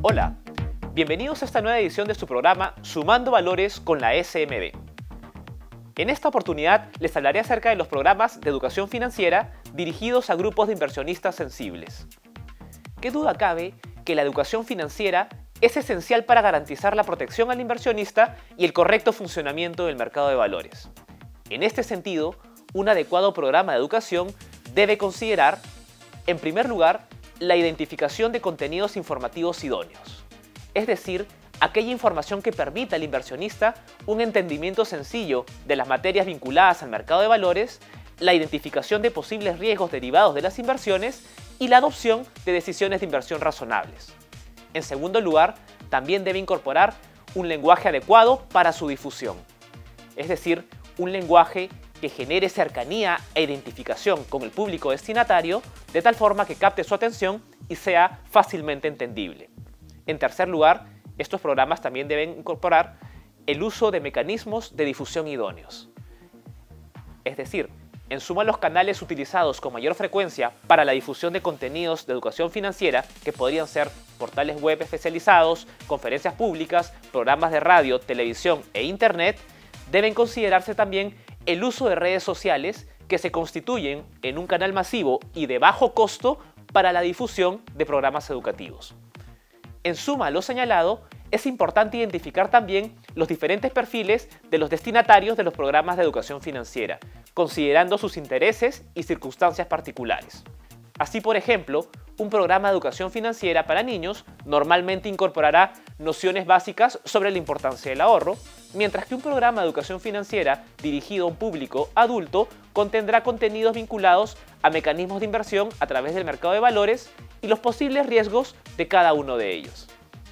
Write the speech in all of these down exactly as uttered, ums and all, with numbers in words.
Hola, bienvenidos a esta nueva edición de su programa Sumando Valores con la S M B. En esta oportunidad les hablaré acerca de los programas de educación financiera dirigidos a grupos de inversionistas sensibles. ¿Qué duda cabe que la educación financiera es esencial para garantizar la protección al inversionista y el correcto funcionamiento del mercado de valores? En este sentido, un adecuado programa de educación debe considerar, en primer lugar, la identificación de contenidos informativos idóneos, es decir, aquella información que permita al inversionista un entendimiento sencillo de las materias vinculadas al mercado de valores, la identificación de posibles riesgos derivados de las inversiones y la adopción de decisiones de inversión razonables. En segundo lugar, también debe incorporar un lenguaje adecuado para su difusión, es decir, un lenguaje que genere cercanía e identificación con el público destinatario de tal forma que capte su atención y sea fácilmente entendible. En tercer lugar, estos programas también deben incorporar el uso de mecanismos de difusión idóneos. Es decir, en suma los canales utilizados con mayor frecuencia para la difusión de contenidos de educación financiera, que podrían ser portales web especializados, conferencias públicas, programas de radio, televisión e internet, deben considerarse también el uso de redes sociales que se constituyen en un canal masivo y de bajo costo para la difusión de programas educativos. En suma a lo señalado, es importante identificar también los diferentes perfiles de los destinatarios de los programas de educación financiera, considerando sus intereses y circunstancias particulares. Así, por ejemplo, un programa de educación financiera para niños normalmente incorporará nociones básicas sobre la importancia del ahorro, mientras que un programa de educación financiera dirigido a un público adulto contendrá contenidos vinculados a mecanismos de inversión a través del mercado de valores y los posibles riesgos de cada uno de ellos.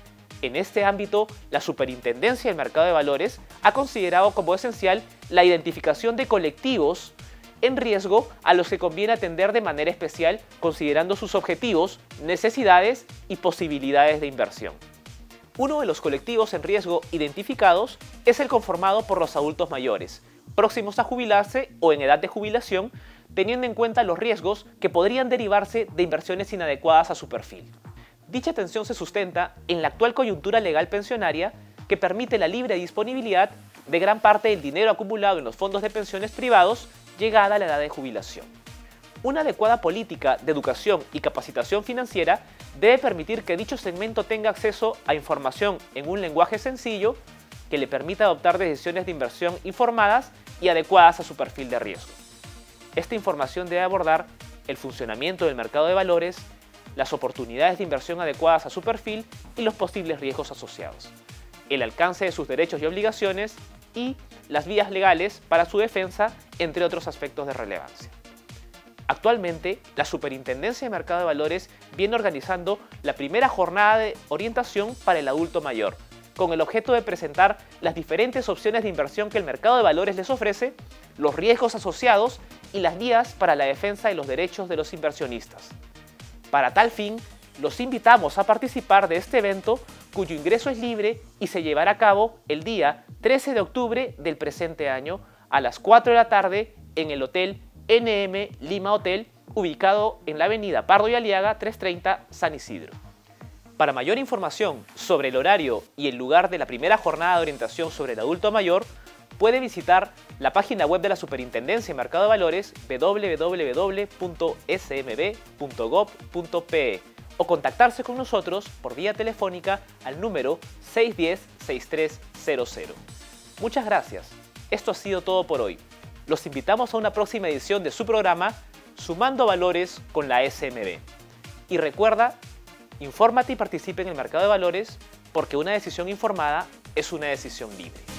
En este ámbito, la Superintendencia del Mercado de Valores ha considerado como esencial la identificación de colectivos en riesgo a los que conviene atender de manera especial considerando sus objetivos, necesidades y posibilidades de inversión. Uno de los colectivos en riesgo identificados es el conformado por los adultos mayores, próximos a jubilarse o en edad de jubilación, teniendo en cuenta los riesgos que podrían derivarse de inversiones inadecuadas a su perfil. Dicha atención se sustenta en la actual coyuntura legal pensionaria que permite la libre disponibilidad de gran parte del dinero acumulado en los fondos de pensiones privados llegada a la edad de jubilación. Una adecuada política de educación y capacitación financiera debe permitir que dicho segmento tenga acceso a información en un lenguaje sencillo que le permita adoptar decisiones de inversión informadas y adecuadas a su perfil de riesgo. Esta información debe abordar el funcionamiento del mercado de valores, las oportunidades de inversión adecuadas a su perfil y los posibles riesgos asociados, el alcance de sus derechos y obligaciones y las vías legales para su defensa, entre otros aspectos de relevancia. Actualmente, la Superintendencia de Mercado de Valores viene organizando la primera jornada de orientación para el adulto mayor, con el objeto de presentar las diferentes opciones de inversión que el mercado de valores les ofrece, los riesgos asociados y las vías para la defensa de los derechos de los inversionistas. Para tal fin, los invitamos a participar de este evento, cuyo ingreso es libre y se llevará a cabo el día trece de octubre del presente año a las cuatro de la tarde en el Hotel N M Lima Hotel, ubicado en la avenida Pardo y Aliaga trescientos treinta San Isidro. Para mayor información sobre el horario y el lugar de la primera jornada de orientación sobre el adulto mayor, puede visitar la página web de la Superintendencia de Mercado de Valores w w w punto s m b punto gov punto p e o contactarse con nosotros por vía telefónica al número seis uno cero, seis tres cero cero. Muchas gracias. Esto ha sido todo por hoy. Los invitamos a una próxima edición de su programa Sumando Valores con la S M B. Y recuerda, infórmate y participe en el mercado de valores porque una decisión informada es una decisión libre.